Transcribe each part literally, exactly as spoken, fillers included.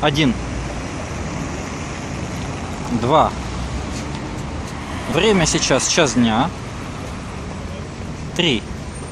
Один. Два. Время сейчас час дня. Три.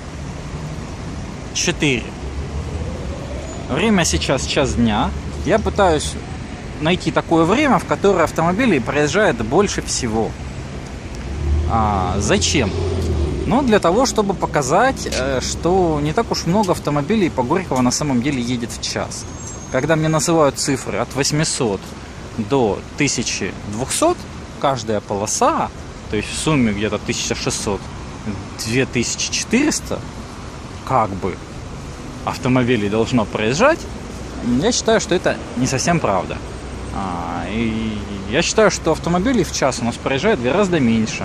Четыре. Время сейчас час дня. Я пытаюсь найти такое время, в которое автомобилей проезжает больше всего. А, зачем? Ну, для того, чтобы показать, что не так уж много автомобилей по Горького на самом деле едет в час. Когда мне называют цифры от восьмисот до тысячи двухсот, каждая полоса, то есть в сумме где-то тысяча шестьсот — две тысячи четыреста, как бы, автомобилей должно проезжать, я считаю, что это не совсем правда. А, и я считаю, что автомобилей в час у нас проезжает гораздо меньше.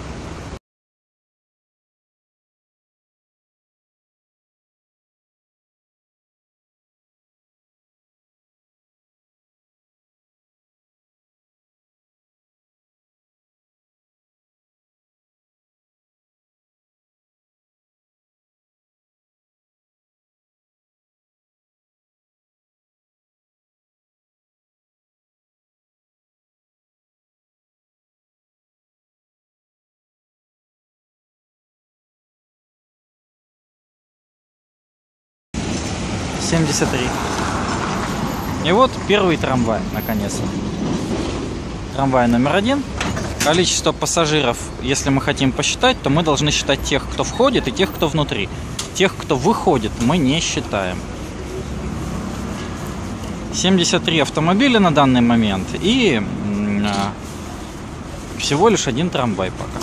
семьдесят три. И вот первый трамвай, наконец-то. Трамвай номер один. Количество пассажиров, если мы хотим посчитать, то мы должны считать тех, кто входит, и тех, кто внутри. Тех, кто выходит, мы не считаем. семьдесят три автомобиля на данный момент и э, всего лишь один трамвай пока.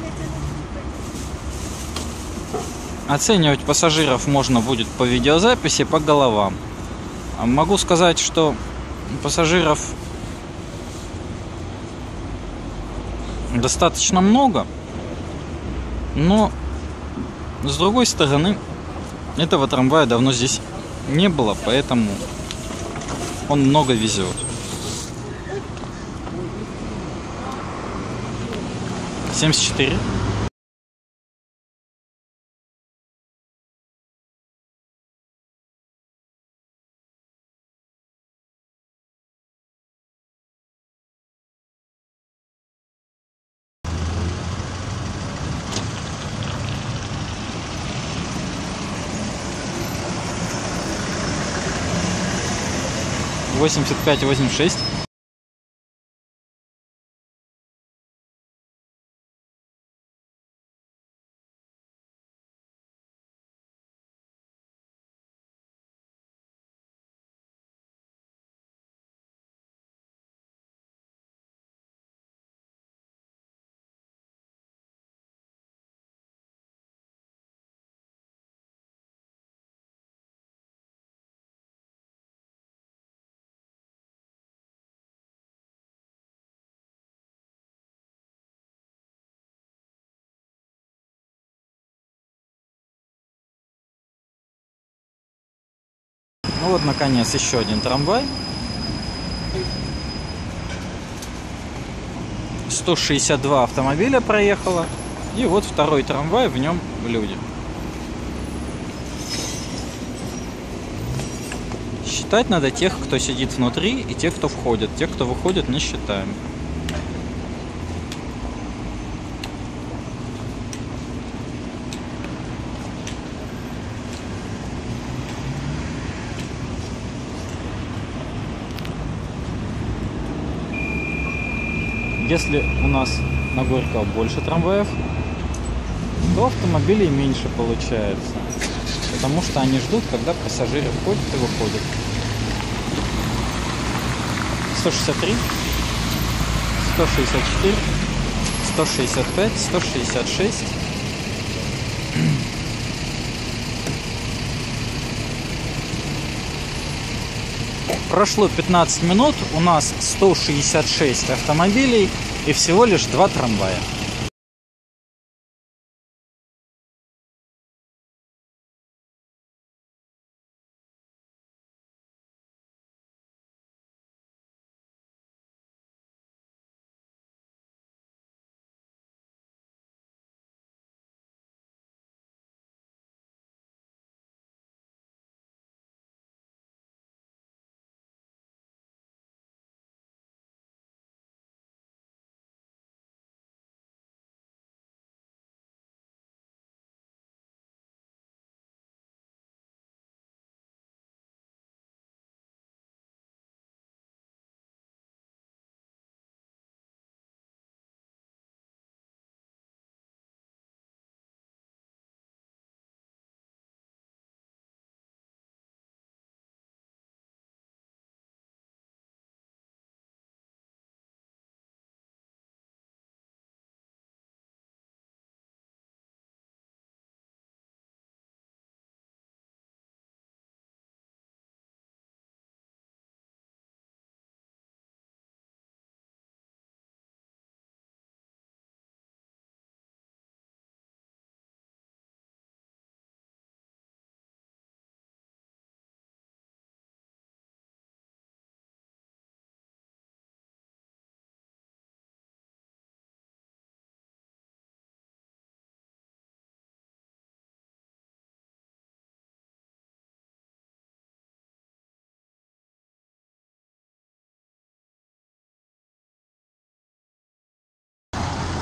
Оценивать пассажиров можно будет по видеозаписи, по головам. Могу сказать, что пассажиров достаточно много, но с другой стороны, этого трамвая давно здесь не было, поэтому он много везет. семьдесят четыре. восемьдесят пять, восемьдесят шесть. Ну вот, наконец, еще один трамвай. сто шестьдесят два автомобиля проехало. И вот второй трамвай, в нем люди. Считать надо тех, кто сидит внутри, и тех, кто входит. Тех, кто выходит, не считаем. Если у нас на Горького больше трамваев, то автомобилей меньше получается, потому что они ждут, когда пассажиры входят и выходят. сто шестьдесят три, сто шестьдесят четыре, сто шестьдесят пять, сто шестьдесят шесть. Прошло пятнадцать минут, у нас сто шестьдесят шесть автомобилей и всего лишь два трамвая.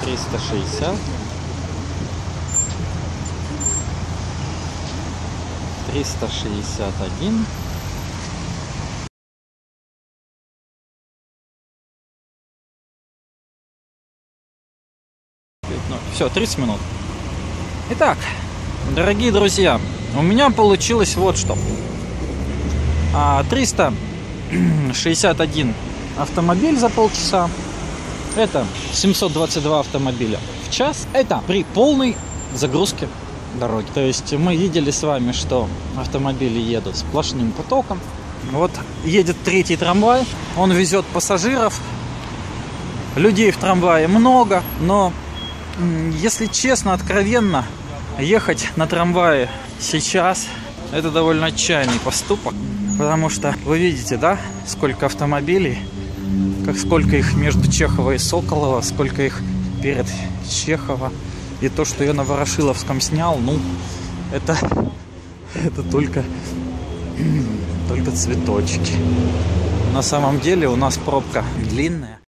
триста шестьдесят. триста шестьдесят один. Все, тридцать минут. Итак, дорогие друзья, у меня получилось вот что. триста шестьдесят один автомобиль за полчаса. Это семьсот двадцать два автомобиля в час. Это при полной загрузке дороги. То есть мы видели с вами, что автомобили едут сплошным потоком. Вот едет третий трамвай. Он везет пассажиров. Людей в трамвае много. Но, если честно, откровенно, ехать на трамвае сейчас — это довольно отчаянный поступок. Потому что вы видите, да, сколько автомобилей, как сколько их между Чехова и Соколова, сколько их перед Чехова. И то, что я на Ворошиловском снял, ну, это, это только, только цветочки. На самом деле у нас пробка длинная.